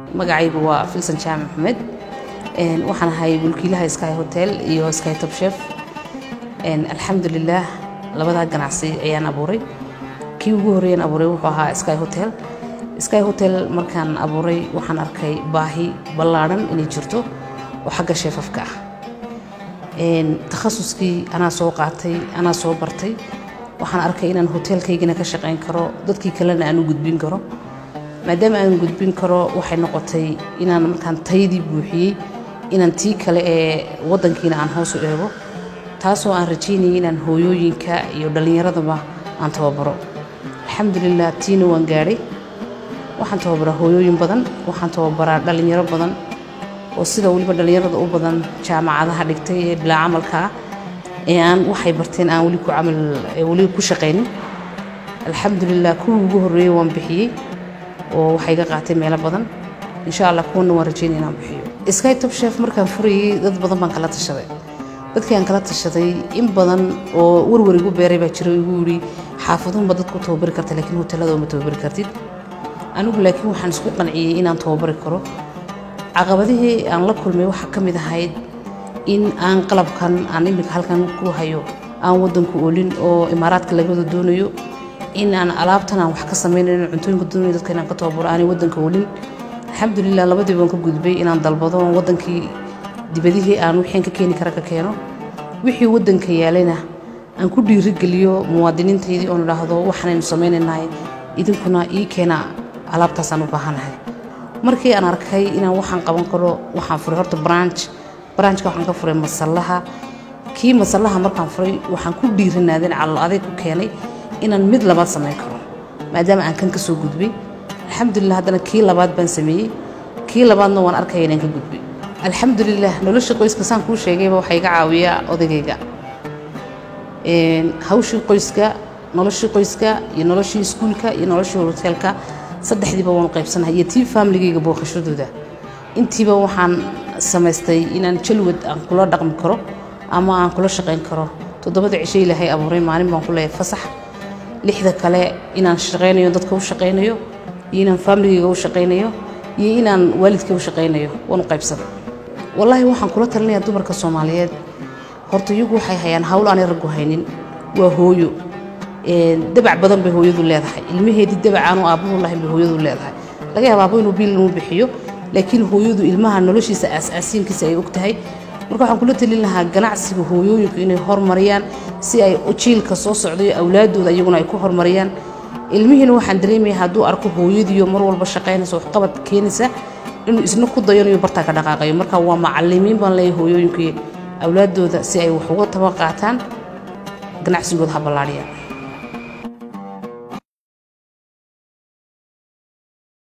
magacaygu waa Filsan Jaamac Maxamed waxaan ahay mulkiilaha Sky Hotel iyo Sky Top Chef alxamdulillah labada ganacsi ayaan abuuray kii ugu horeeyay abuuray wuxuu ahaa Sky Hotel markaan abuuray waxaan arkay baahi ballaaran inay jirto oo xagga chefafka ah takhasuskii ana soo qaatay ana soo bartay waxaan arkay inaan hotelkaygina ka shaqeyn karo dadkii kalena aan u gudbin karo maadaama aan gudbin karo waxay noqotay inaan markaan taydii buuxiyay inaan tii kale ee wadankiina aan hoos u eego taasoo aan rajaynay inaan hooyooyinka iyo dhalinyaradaba aan tababaro alxamdulillah tiina waan gaaray waxaan tababaraa hooyooyin badan waxaan tababaraa dhalinyaro badan oo sida waliba dhalinyarada u badan jaamacadaha dhigtay ee bilaa camalka ee aan waxay barteen aan wali ku shaqeynin alxamdulillah kuwii ugu horeeyay waan bixiyay oo waxay ka qaatay meelo badan insha Allah kuwana waan rajaynaa inaan bixiyo Sky Top Chef markaan furiyay dad badan baan kala tashaday dadkii aan kala tashaday in badan oo warwarigu beeray baa jiray igu yiri xaafaduhunba dadku tababari karta laakiin hotelada ma tababari kartid anigu laakiin waxaan isku qanciyay inaan tababari karo caqabadihii aan la kulmay waxa kamid ahayd in aan qalabkan aan imika halkan ku hayo aan wadanku oolin oo imaaraadka laga wada doonayo in aan alaabtan aan wax ka sameeyno cuntooyinka doonayo dadka inaan ka tababaro aan wadanka oolin alxamdulillah labadii baan ka gudbay inaan dalbado wadankii dibadihii aan wixii ka keeni kara ka keeno wixii wadanka yaalayna aan ku dhiirigeliyo muwaadiniintaydii oo dhaahdo waxaan sameeynaynaa idinkuna ii keena alaabtaas aan u baahanahay markii aan arkay inaan waxaan qaban karo waxaan furay horta branchka waxaan ka furay masallaha kii masallaha markaan furay waxaan ku dhiirinaadeen calo adeeg ku keenay inaan mid labaad sameyn karo maadaama aan kan ka soo gudbay alxamdulillah hadana kii labaad baan sameeyay kii labaadna waan arkay inaan ka gudbay alxamdulillah nolosha qoyska saan ku sheegay waxay iga caawiyaa odagayga hawshii qoyska noloshii qoyska iyo noloshii iskuulka iyo noloshii hotelka saddexdiiba waan qaybsanahay iyo tii familygayga booqashadooda intiiba waxaan samaystay inaan jalwad aan kula dhaqmi karo ama aan kula shaqeyn karo 7 cisho ilaahay abuuray maalin baan ku leeyahay fasax 6 kale inaan shaqeynayo dadka u shaqeynayo iyo inaan familygayga u shaqeynayo iyo inaan waalidkay u shaqeynayo waan qaybsaday wallahi waxaan kula talinayaa dumarka Soomaaliyeed horta iyagu waxay hayaan hawl aan rag haynin waa hooyo dabac badan bay hooyadu leedahay ilmaheedii dabacaan oo aabuhu lahayn bay hooyadu leedahay laga yaabaa inuu biil uu bixiyo laakiin hooyadu ilmaha noloshiisa aasiinkiisa ay og tahay marka waxaan kula talin lahaa ganacsiga hooyooyinku inay hormariyaan si ay jiilka soo socday awlaadooda iyaguna ay ku hormariyaan ilmihiina waxaan dareemayaa hadduu arko hooyadiyo mar walba shaqeynayso wax qabad keenaysa inuu isna ku dayanayo barta ka dhaqaaqayo marka waa macallimiin baan leeyahay hooyooyinku awlaadooda si ay wax uga taban qaataan ganacsigooda ha balaariya